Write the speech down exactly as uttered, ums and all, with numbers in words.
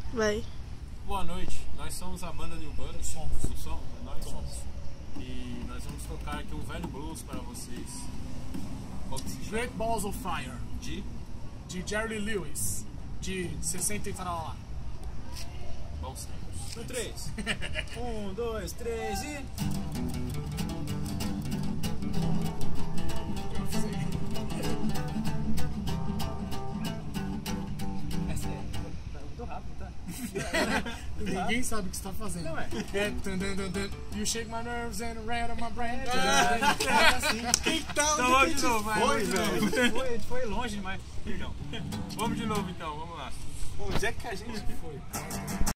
Vai. Boa noite, nós somos a banda Unplugged. Somos. Não somos? Nós somos. E nós vamos tocar aqui um velho blues para vocês. Qual que se chama? Great Balls of Fire. De? De Jerry Lewis. De sessenta e tal lá. Bons tempos. No três. um, dois, três e... Essa é... Tá muito rápido, tá? Ninguém sabe o que você tá fazendo. Não é. É... Dun, dun, dun, dun. You shake my nerves and red on my brain. Então vamos de novo, vai. Foi, velho. Foi, foi longe demais. Perdão. Vamos de novo então, vamos lá. Onde é que a gente foi?